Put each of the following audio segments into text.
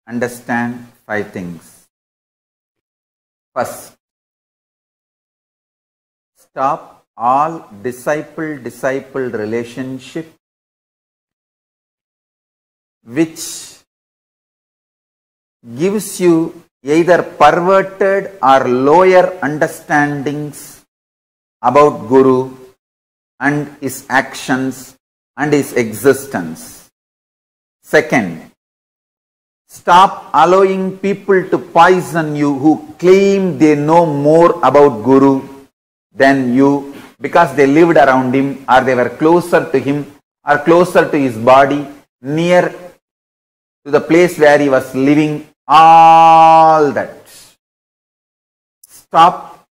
understand 5 things. First, stop all disciple-disciple relationship which gives you either perverted or lower understandings about Guru and his actions and his existence. Second, stop allowing people to poison you who claim they know more about Guru than you because they lived around him or they were closer to him or closer to his body, near to the place where he was living, all that. Stop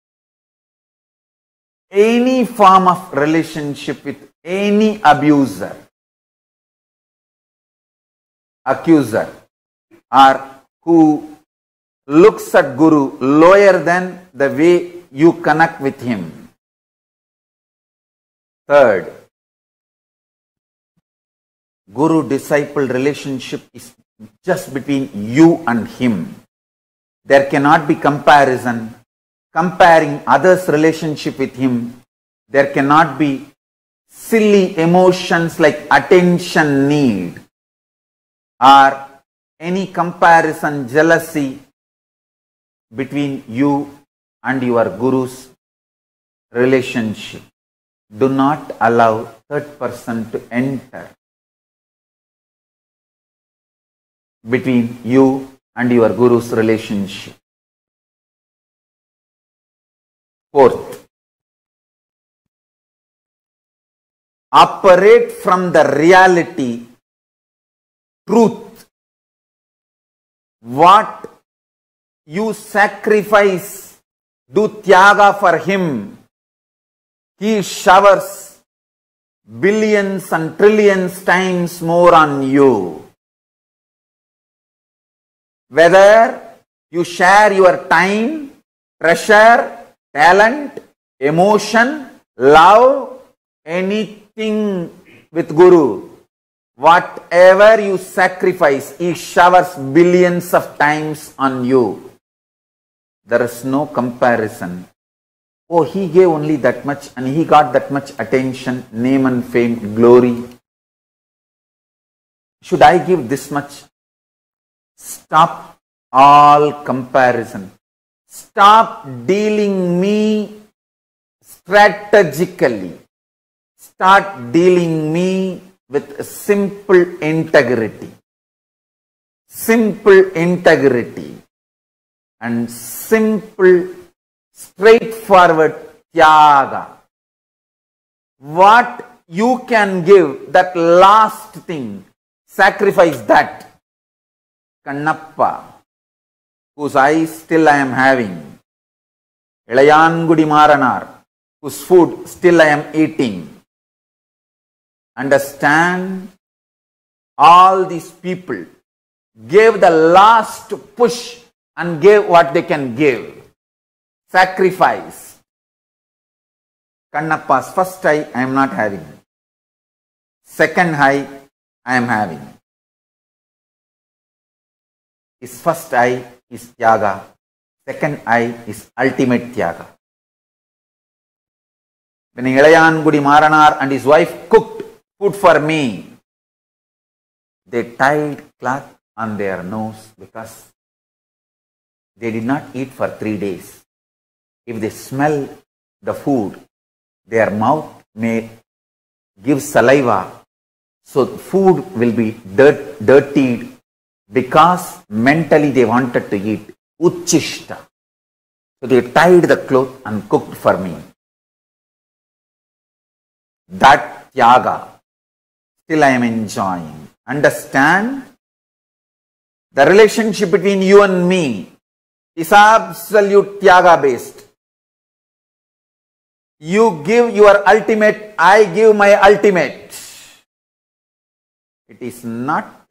any form of relationship with any abuser, accuser, or who looks at Guru lower than the way you connect with him. Third, Guru-disciple relationship is just between you and him. There cannot be comparison. Comparing others' relationship with him, there cannot be silly emotions like attention need or any comparison, jealousy between you and your Guru's relationship. Do not allow third person to enter between you and your Guru's relationship. Fourth, operate from the reality, truth. What you sacrifice, do tyaga for him. He showers billions and trillions times more on you. Whether you share your time, treasure, talent, emotion, love, anything with Guru, whatever you sacrifice, he showers billions of times on you. There is no comparison. Oh, he gave only that much and he got that much attention, name and fame, glory. Should I give this much? Stop all comparison. Stop dealing me strategically. Start dealing me with simple integrity. Simple integrity and simple straightforward tyaga. What you can give, that last thing, sacrifice that. Kannappa, whose eyes still I am having. Ilayangudi Maranar, whose food still I am eating. Understand, all these people gave the last push and gave what they can give. Sacrifice. Kannappa's first eye I am not having. Second eye I am having. His first eye is tyaga. Second eye is ultimate tyaga. When Ilayangudi Maranar and his wife cooked food for me, they tied cloth on their nose because they did not eat for 3 days. If they smell the food, their mouth may give saliva, so food will be dirtied because mentally they wanted to eat. Uchishta. So they tied the cloth and cooked for me. That tyaga still I am enjoying. Understand? The relationship between you and me is absolute tyaga based. You give your ultimate, I give my ultimate. It is not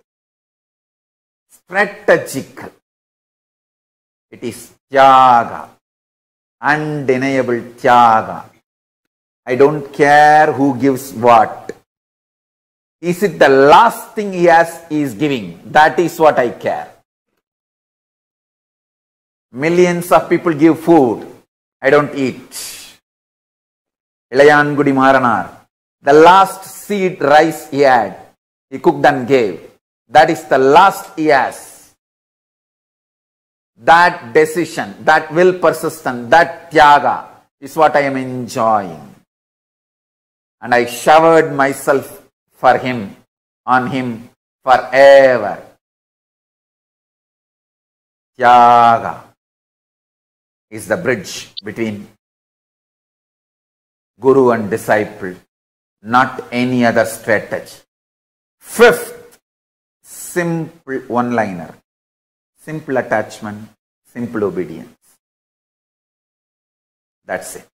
strategical. It is tyaga, undeniable tyaga. I don't care who gives what. Is it the last thing he is giving? That is what I care. Millions of people give food. I don't eat. Ilayangudi Maranar. The last seed rice he had, he cooked and gave. That is the last he has. That decision, that will persistence, that tyaga is what I am enjoying. And I showered myself for him, on him forever. Tyaga is the bridge between guru and disciple, not any other strategy. Fifth, simple one-liner. Simple attachment, simple obedience. That's it.